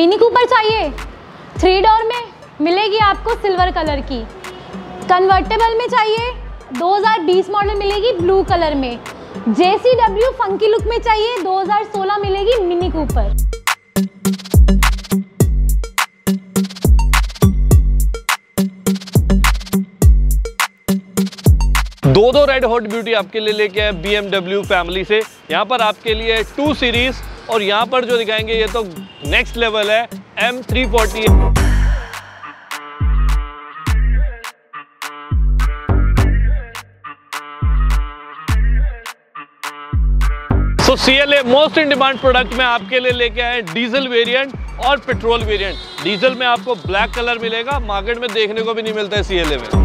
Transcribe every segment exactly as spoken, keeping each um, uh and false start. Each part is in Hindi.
मिनी कूपर चाहिए थ्री डोर में, मिलेगी आपको सिल्वर कलर की। कन्वर्टेबल में चाहिए दो हज़ार बीस मॉडल, मिलेगी ब्लू कलर में। J C W funky look में चाहिए दो हज़ार सोलह, मिलेगी मिनी कूपर। दो दो रेड हॉट ब्यूटी आपके लिए लेके आए बी एम डब्ल्यू फैमिली से। यहाँ पर आपके लिए टू सीरीज और यहाँ पर जो दिखाएंगे ये तो नेक्स्ट लेवल है, M three forty. So C L A most in demand product में आपके लिए लेके आए डीजल वेरिएंट और पेट्रोल वेरिएंट। डीजल में आपको ब्लैक कलर मिलेगा, मार्केट में देखने को भी नहीं मिलता है सी एल ए में।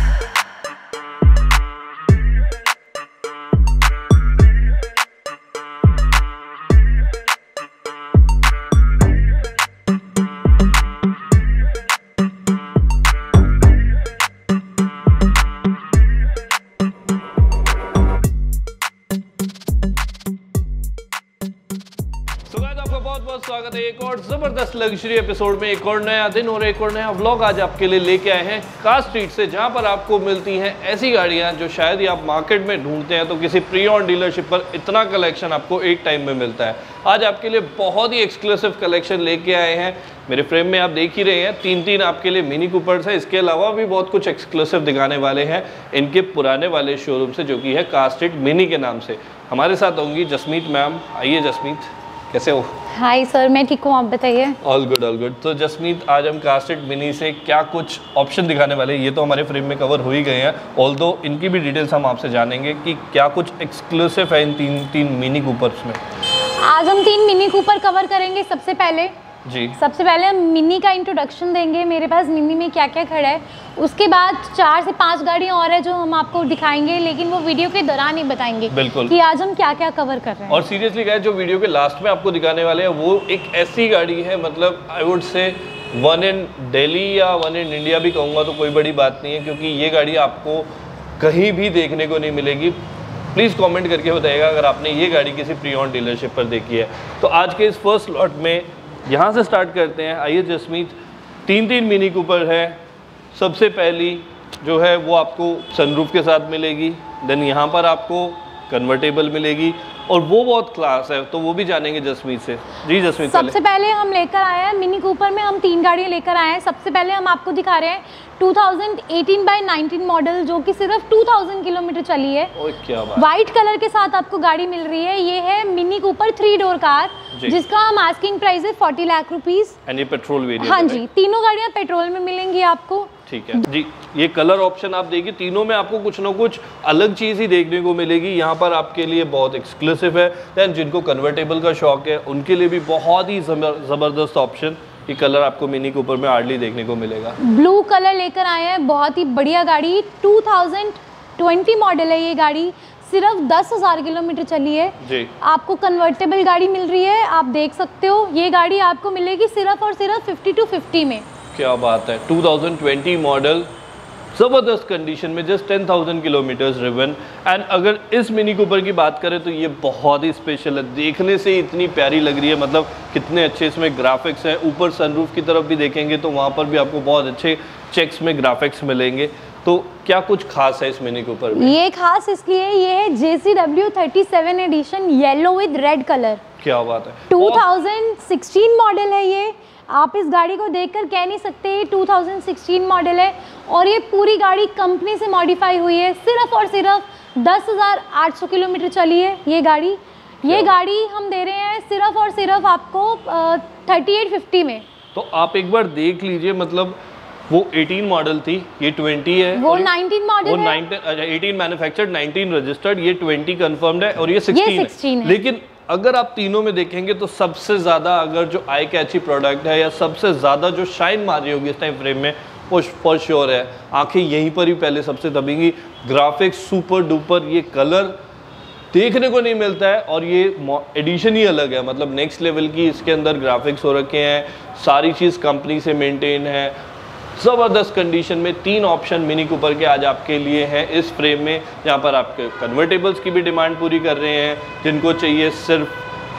बहुत बहुत स्वागत है एक और जबरदस्त लग्जरी एपिसोड में। एक और नया दिन और एक और नया व्लॉग आज आपके लिए लेके आए हैं कार स्ट्रीट से, जहां पर आपको मिलती हैं ऐसी गाड़ियां जो शायद ही आप मार्केट में ढूंढते हैं तो किसी प्री ऑन डीलरशिप पर इतना कलेक्शन आपको एक टाइम में मिलता है। आज आपके लिए बहुत ही एक्सक्लूसिव कलेक्शन लेके आए हैं। मेरे फ्रेम में आप देख ही रहे हैं तीन तीन आपके लिए मिनी कूपर्स है। इसके अलावा भी बहुत कुछ एक्सक्लूसिव दिखाने वाले हैं इनके पुराने वाले शोरूम से, जो कि है कार स्ट्रीट मिनी के नाम से। हमारे साथ होंगी जसमीत मैम। आइए जसमीत, कैसे हो? हाय सर, मैं ठीक हूँ, आप बताइए। All good all good. तो जसमीत, आज हम कार स्ट्रीट मिनी से क्या कुछ ऑप्शन दिखाने वाले हैं, ये तो हमारे फ्रेम में कवर हो ही गए हैं। ऑल्दो इनकी भी डिटेल्स हम आपसे जानेंगे कि क्या कुछ एक्सक्लूसिव है इन तीन तीन मिनी कूपर्स में। आज हम तीन मिनी कूपर कवर करेंगे। सबसे पहले जी सबसे पहले हम मिनी का इंट्रोडक्शन देंगे, मेरे पास मिनी में क्या क्या खड़ा है। उसके बाद चार से पांच गाड़ियां और है जो हम आपको दिखाएंगे, लेकिन वो वीडियो के दौरान ही बताएंगे बिल्कुल कि आज हम क्या क्या कवर कर रहे हैं। और सीरियसली गाइस, जो वीडियो के लास्ट में आपको दिखाने वाले हैं वो एक ऐसी गाड़ी है, मतलब I would say one in Delhi या वन इन इंडिया भी कहूँगा तो कोई बड़ी बात नहीं है, क्योंकि ये गाड़ी आपको कहीं भी देखने को नहीं मिलेगी। प्लीज़ कमेंट करके बताइएगा अगर आपने ये गाड़ी किसी प्री ऑन डीलरशिप पर देखी है। तो आज के इस फर्स्ट लॉट में यहाँ से स्टार्ट करते हैं। आइए जसमीत, तीन तीन मिनी कूपर है। सबसे पहली जो है वो आपको सनरूफ के साथ मिलेगी, देन यहाँ पर आपको कन्वर्टेबल मिलेगी और वो बहुत क्लास है, तो वो भी जानेंगे जसमीत से। जी जसमीत, सबसे पहले हम लेकर आए हैं मिनी कूपर में हम तीन गाड़ियाँ लेकर आए हैं। सबसे पहले हम आपको दिखा रहे हैं दो हज़ार अठारह बाय नाइनटीन मॉडल, जो कि सिर्फ दो हज़ार किलोमीटर चली है। ओए क्या बात। व्हाइट कलर के साथ आपको गाड़ी मिल रही है। ये है Mini Cooper three door car, जिसका हम आस्किंग प्राइस है चालीस लाख रुपीस। एंड ये पेट्रोल वेरिएंट। हाँ जी, तीनों गाड़ियाँ पेट्रोल में मिलेंगी आपको। ठीक है जी। ये कलर ऑप्शन आप देखिए, तीनों में आपको कुछ ना कुछ अलग चीज़ ही देखने को मिलेगी। यहाँ पर आपके लिए बहुत एक्सक्लूसिव है। दैन जिनको कन्वर्टेबल का शौक है उनके लिए भी बहुत ही ज़बरदस्त ऑप्शन ये कलर आपको मिनी कूपर में हार्डली देखने को मिलेगा। ब्लू कलर लेकर आए हैं, बहुत ही बढ़िया गाड़ी। दो हज़ार बीस मॉडल है ये गाड़ी, सिर्फ दस हज़ार किलोमीटर चली है जी। आपको कन्वर्टेबल गाड़ी मिल रही है, आप देख सकते हो। ये गाड़ी आपको मिलेगी सिर्फ और सिर्फ फिफ्टी टू फिफ्टी में। क्या बात है। दो हज़ार बीस मॉडल, ज़बरदस्त कंडीशन में, just ten thousand kilometres driven. And अगर इस मिनी कूपर की बात करें तो ये बहुत ही स्पेशल है, देखने से इतनी प्यारी लग रही है। मतलब कितने अच्छे इसमें ग्राफिक्स हैं। ऊपर सनरूफ की तरफ भी देखेंगे तो वहाँ पर भी आपको बहुत अच्छे चेक्स में ग्राफिक्स मिलेंगे। तो क्या कुछ खास है इस मिनी कूपर में? ये खास इसलिए ये है J C W thirty seven edition, yellow with red colour. क्या बात है। दो हज़ार सोलह मॉडल है ये। आप इस गाड़ी को देखकर कह नहीं सकते ये दो हज़ार सोलह मॉडल है। और ये पूरी गाड़ी कंपनी से मॉडिफाई हुई है। सिर्फ और सिर्फ दस हज़ार आठ सौ किलोमीटर चली है ये गाड़ी। ये गाड़ी हम दे रहे हैं सिर्फ और सिर्फ आपको थर्टी एट फिफ्टी में। तो आप एक बार देख लीजिए, मतलब वो अठारह मॉडल थी, ये बीस है। वो उन्नीस मॉडल वो है। अठारह मैन्युफैक्चर्ड, उन्नीस रजिस्टर्ड, ये बीस कंफर्म्ड है और ये सोलह है। लेकिन अगर आप तीनों में देखेंगे तो सबसे ज़्यादा अगर जो आई कैची प्रोडक्ट है या सबसे ज़्यादा जो शाइन मार रही होगी इस टाइम फ्रेम में, वो फॉर श्योर है। आंखें यहीं पर ही पहले सबसे दबेंगी। ग्राफिक्स सुपर डुपर, ये कलर देखने को नहीं मिलता है और ये एडिशन ही अलग है। मतलब नेक्स्ट लेवल की इसके अंदर ग्राफिक्स हो रखे हैं, सारी चीज़ कंपनी से मेंटेन है। ज़बरदस्त कंडीशन में तीन ऑप्शन मिनी कूपर के आज आपके लिए हैं इस फ्रेम में, जहाँ पर आपके कन्वर्टेबल्स की भी डिमांड पूरी कर रहे हैं। जिनको चाहिए सिर्फ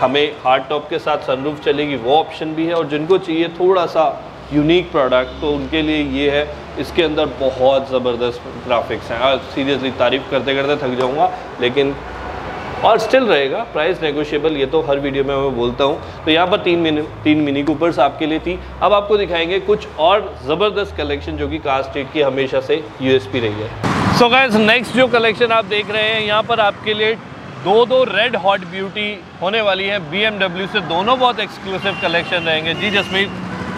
हमें हार्ड टॉप के साथ सनरूफ चलेगी वो ऑप्शन भी है, और जिनको चाहिए थोड़ा सा यूनिक प्रोडक्ट तो उनके लिए ये है। इसके अंदर बहुत ज़बरदस्त ग्राफिक्स हैं, सीरियसली तारीफ़ करते करते थक जाऊँगा, लेकिन और स्टिल रहेगा प्राइस नेगोशिएबल, ये तो हर वीडियो में मैं बोलता हूँ। तो यहाँ पर तीन मिनी तीन मिनी कूपर्स आपके लिए थी। अब आपको दिखाएंगे कुछ और ज़बरदस्त कलेक्शन जो कि कार स्ट्रीट की हमेशा से यूएसपी रही है। सो गाइस, नेक्स्ट जो कलेक्शन आप देख रहे हैं यहाँ पर आपके लिए दो दो रेड हॉट ब्यूटी होने वाली है बी एम डब्ल्यू से। दोनों बहुत एक्सक्लूसिव कलेक्शन रहेंगे। जी जसमीत,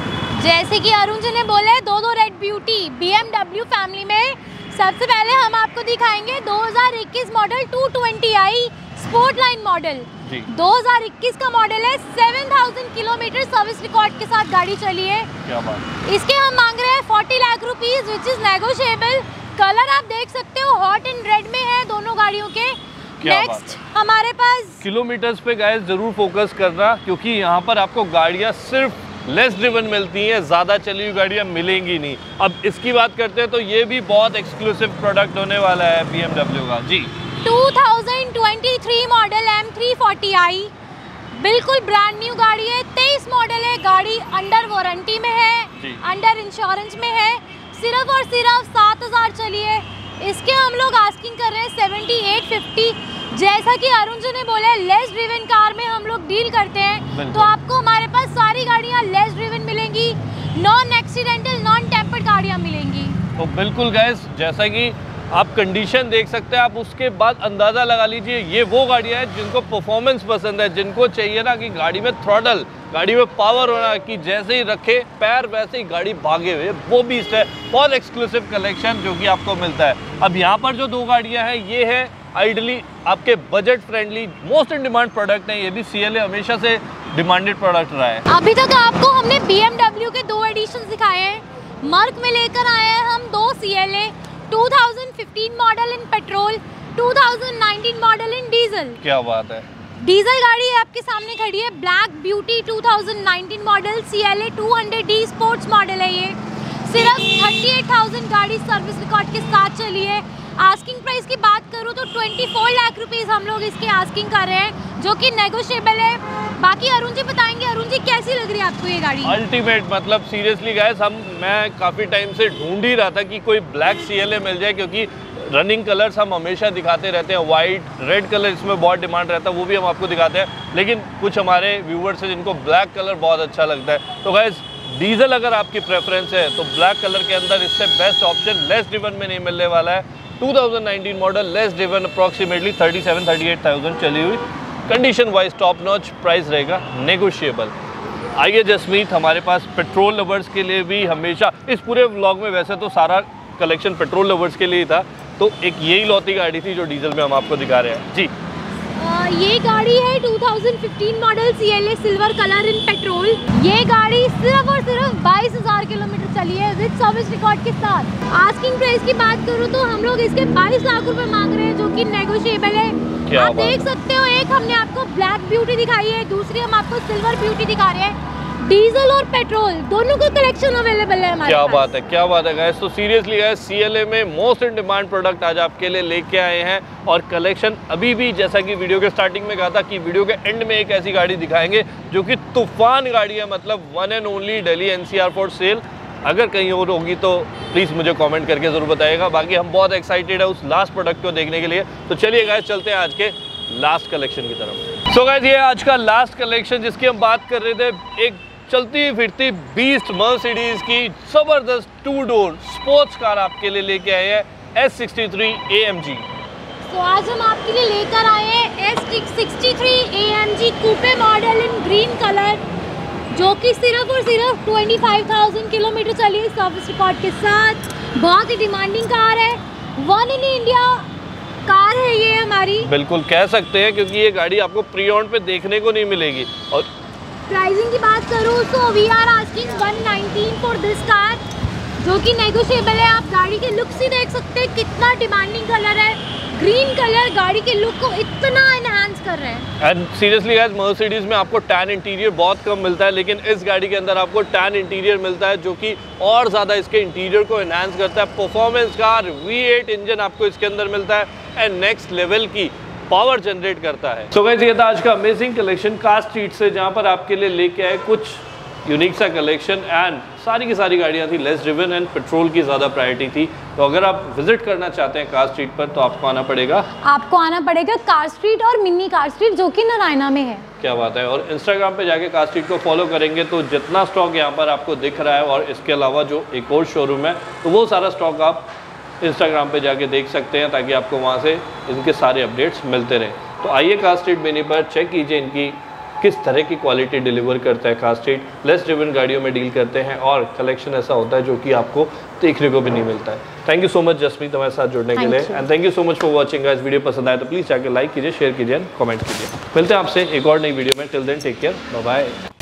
जैसे कि अरुण जी ने बोला है, दो दो red beauty B M W family में सबसे पहले हम आपको दिखाएंगे दो हज़ार इक्कीस model two twenty i sport line model. दो हज़ार इक्कीस का मॉडल है, सात हज़ार किलोमीटर सर्विस रिकॉर्ड के साथ गाड़ी चली है। क्या बात। इसके हम मांग रहे हैं चालीस lakh rupees which is negotiable. Colour आप देख सकते हो हॉट एंड रेड में है दोनों गाड़ियों के। नेक्स्ट हमारे पास किलोमीटर्स पे गाइस जरूर फोकस करना, क्योंकि यहाँ पर आपको गाड़ियाँ सिर्फ लेस ड्रिवन मिलती हैं, ज़्यादा चली हुई गाड़ियाँ मिलेंगी नहीं। अब इसकी बात करते हैं तो ये भी बहुत एक्सक्लूसिव प्रोडक्ट होने वाला है बी एम डब्ल्यू का। जी two thousand twenty three model M three forty i, बिल्कुल ब्रांड न्यू गाड़ी है। तेईस मॉडल है, गाड़ी अंडर वारंटी में है, अंडर इंश्योरेंस में है, सिर्फ और सिर्फ सात हज़ार चली है। इसके हम लोग आस्किंग कर रहे हैं सेवेंटी एट फिफ्टी। जैसा कि अरुण जी ने बोला, लेस ड्रिवन कार में हम लोग डील करते हैं, तो आपको हमारे पास सारी गाड़ियाँ लेस ड्रिवन मिलेंगी, नॉन एक्सीडेंटल नॉन टेम्पर्ड गाड़ियाँ मिलेंगी। तो बिल्कुल गाइस, जैसा कि आप कंडीशन देख सकते हैं, आप उसके बाद अंदाज़ा लगा लीजिए ये वो गाड़ियाँ हैं जिनको परफॉर्मेंस पसंद है, जिनको चाहिए ना कि गाड़ी में थ्रॉटल, गाड़ी में पावर होना, कि जैसे ही रखे पैर वैसे ही गाड़ी भागे हुए, वो भी इस है। बहुत एक्सक्लूसिव कलेक्शन जो कि आपको मिलता है। अब यहाँ पर जो दो गाड़ियाँ हैं ये है आइडली आपके budget friendly most in demand product हैं। ये भी सी एल ए हमेशा से डिमांडेड प्रोडक्ट रहा है। अभी तक आपको हमने बी एम डब्ल्यू के दो एडिशन दिखाए हैं। मर्क में लेकर आए हैं हम दो C L A, two thousand fifteen model in petrol, two thousand nineteen model in diesel. क्या बात है। डीजल गाड़ी आपके सामने खड़ी है, black beauty two thousand nineteen model C L A two hundred D sports model है। ये सिर्फ अड़तीस हज़ार गाड़ी सर्विस रिकॉर्ड के साथ चली है। आस्किंग प्राइस की बात करूँ तो चौबीस लाख रुपीस हम लोग इसके आस्किंग कर रहे हैं, जो कि नेगोशिएबल है। बाकी अरुण जी बताएंगे। अरुण जी, कैसी लग रही है आपको ये गाड़ी? अल्टीमेट, मतलब सीरियसली गाइस, हम मैं काफ़ी टाइम से ढूंढ ही रहा था कि कोई ब्लैक सी एल ए मिल जाए, क्योंकि रनिंग कलर्स हम हमेशा दिखाते रहते हैं। वाइट, रेड कलर इसमें बहुत डिमांड रहता है, वो भी हम आपको दिखाते हैं। लेकिन कुछ हमारे व्यूवर्स हैं जिनको ब्लैक कलर बहुत अच्छा लगता है। तो गाइस, डीजल अगर आपकी प्रेफरेंस है तो ब्लैक कलर के अंदर इससे बेस्ट ऑप्शन लेस ड्रिवन में नहीं मिलने वाला है। Two thousand nineteen model, less driven, approximately thirty seven thirty eight thousand चली हुई, condition wise top notch, price रहेगा नेगोशिएबल। आइए जसमीत, हमारे पास पेट्रोल लवर्स के लिए भी हमेशा इस पूरे व्लॉग में वैसे तो सारा कलेक्शन पेट्रोल लवर्स के लिए ही था, तो एक यही लौती गाड़ी थी जो डीजल में हम आपको दिखा रहे हैं। जी आ, ये गाड़ी है two thousand fifteen model C L A silver colour in petrol. ये गाड़ी सिर्फ और सिर्फ बाईस हज़ार किलोमीटर चली है विद सर्विस रिकॉर्ड के साथ। आस्किंग प्राइस की बात करूँ तो हम लोग इसके बाईस लाख रुपए मांग रहे हैं, जो कि नेगोशिएबल है। आप देख सकते हो, एक हमने आपको ब्लैक ब्यूटी दिखाई है, दूसरी हम आपको सिल्वर ब्यूटी दिखा रहे हैं। डीजल और पेट्रोल दोनों का कलेक्शन अवेलेबल है हमारे क्या पास। बात है, क्या बात है गाइस। तो seriously guys, C L A में मोस्ट इन डिमांड प्रोडक्ट आज आपके लिए लेके आए हैं, और कलेक्शन अभी भी, जैसा कि वीडियो के स्टार्टिंग में कहा था कि वीडियो के एंड में एक ऐसी गाड़ी दिखाएंगे जो कि तूफान गाड़ी है, मतलब one and only Delhi N C R for sale. अगर कहीं और होगी तो प्लीज़ मुझे कमेंट करके ज़रूर बताइएगा। बाकी हम बहुत एक्साइटेड है उस लास्ट प्रोडक्ट को देखने के लिए। तो चलिए गाइस, चलते हैं आज के लास्ट कलेक्शन की तरफ। सो गाइस, ये आज का लास्ट कलेक्शन जिसकी हम बात कर रहे थे, एक चलती फिरती बीस्ट मर्सिडीज की जबरदस्त टू डोर स्पोर्ट्स कार आपके लिए लेके आए हैं, S sixty three A M G. तो आज हम आपके लिए लेकर आए हैं S sixty three A M G coupe model in green colour, जो कि सिर्फ और सिर्फ पच्चीस हज़ार किलोमीटर चली है सर्विस रिकॉर्ड के साथ। बहुत ही डिमांडिंग कार है, वन इन इंडिया कार है ये हमारी, बिल्कुल कह सकते हैं, क्योंकि ये गाड़ी आपको प्री ऑन पे देखने को नहीं मिलेगी। और प्राइसिंग की बात करूँ तो we are asking one nineteen for this car, जो कि नेगोशिएबल है। आप गाड़ी के लुक्स ही देख सकते हैं, कितना डिमांडिंग कलर है। ग्रीन कलर गाड़ी के लुक को इतना एनहांस कर रहे हैं। एंड सीरियसली गाइस, मर्सिडीज में आपको टैन इंटीरियर बहुत कम मिलता है, लेकिन इस गाड़ी के अंदर आपको टैन इंटीरियर मिलता है, जो कि और ज़्यादा इसके इंटीरियर को एनहांस करता है। Performance car V eight engine आपको इसके अंदर मिलता है, एंड नेक्स्ट लेवल की पावर जनरेट करता है। तो गाइस ये था आज का अमेजिंग कलेक्शन कार स्ट्रीट से, जहाँ पर आपके लिए लेके आए कुछ यूनिक सा कलेक्शन एंड सारी की सारी गाड़ियाँ थी लेस ड्रिवन एंड पेट्रोल की ज़्यादा प्रायोरिटी थी। तो अगर आप विजिट करना चाहते हैं कार स्ट्रीट पर तो आपको आना पड़ेगा आपको आना पड़ेगा कार स्ट्रीट और मिनी कार स्ट्रीट जो कि नारायणा में है। क्या बात है। और इंस्टाग्राम पे जाके कार स्ट्रीट को फॉलो करेंगे तो जितना स्टॉक यहाँ पर आपको दिख रहा है और इसके अलावा जो एक और शोरूम है तो वो सारा स्टॉक आप इंस्टाग्राम पे जाके देख सकते हैं, ताकि आपको वहाँ से इनके सारे अपडेट्स मिलते रहें। तो आइए कार स्ट्रीट मिनी पर चेक कीजिए इनकी किस तरह की क्वालिटी डिलीवर करता है कार स्ट्रीट। लेस ड्रिवन गाड़ियों में डील करते हैं और कलेक्शन ऐसा होता है जो कि आपको देखने को भी नहीं मिलता है। Thank you so much Jasmeet हमारे साथ जुड़ने के लिए and thank you so much for watching guys. Video पसंद आए तो प्लीज़ जाके लाइक कीजिए, शेयर कीजिए, कमेंट कीजिए। मिलते हैं आपसे एक और नई वीडियो में। Till then take care, bye bye.